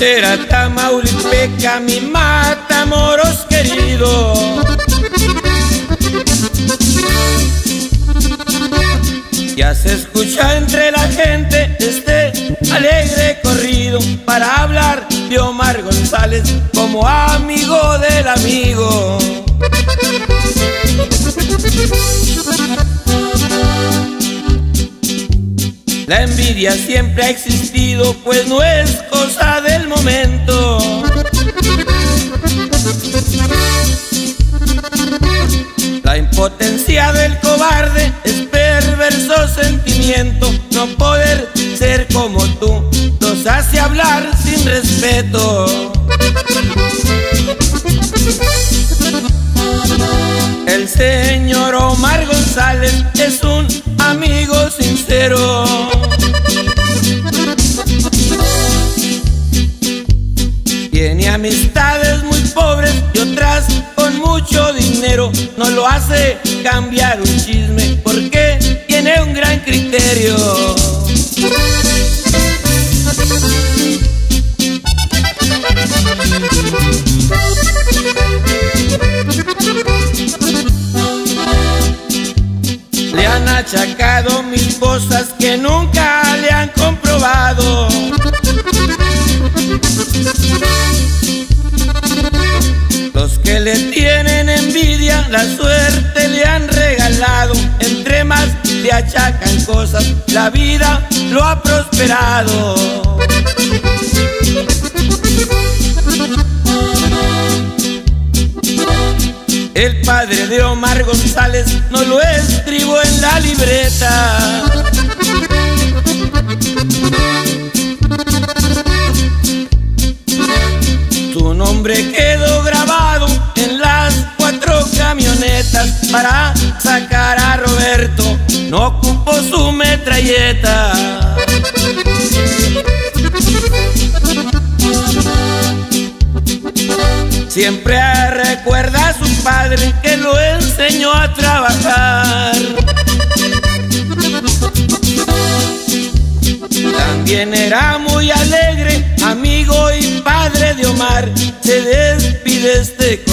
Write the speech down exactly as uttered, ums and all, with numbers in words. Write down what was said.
Será Tamaulipeca, mi Matamoros querido. Ya se escucha entre la gente este alegre corrido para hablar de Omar González como amigo del amigo. La envidia siempre ha existido, pues no es cosa del momento. La impotencia del cobarde es perverso sentimiento. No poder ser como tú nos hace hablar sin respeto. El señor Omar González es un amigo sincero. Tiene amistades muy pobres y otras con mucho dinero. No lo hace cambiar un chisme porque tiene un gran criterio. Le han achacado mil cosas que nunca le han comprobado. Los que le tienen envidia, la suerte le han regalado. Entre más le achacan cosas, la vida lo ha prosperado. El padre de Omar González no lo escribió en la libreta. Su nombre quedó grabado en las cuatro camionetas. Para sacar a Roberto no ocupó su metralleta. Siempre recuerda a su padre que lo enseñó a trabajar. También era muy alegre, amigo y padre de Omar. Se despide este